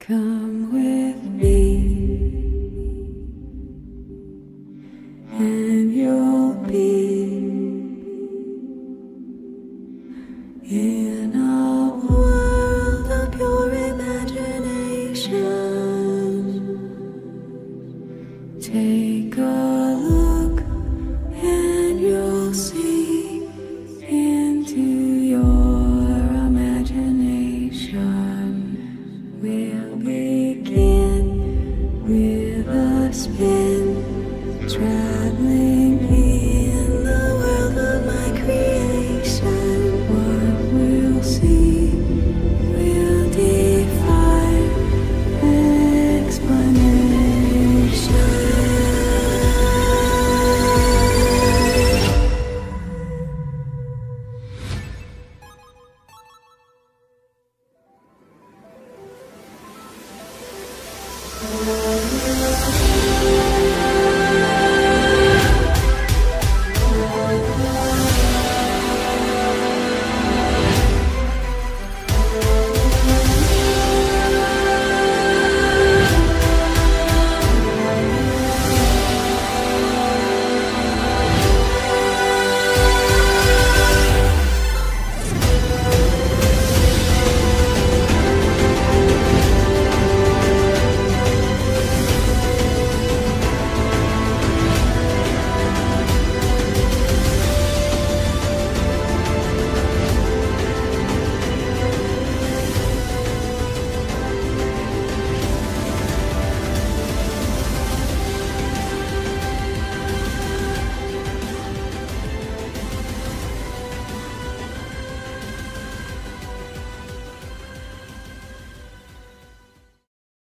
Come with me, and you'll be in a world of pure imagination. Take a look, and you'll see into your imagination. We'll begin with a spin, traveling